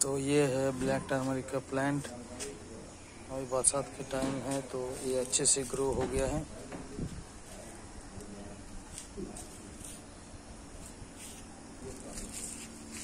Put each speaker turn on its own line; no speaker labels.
तो ये है ब्लैक टर्मरिक का प्लांट। अभी बरसात के टाइम है तो ये अच्छे से ग्रो हो गया है।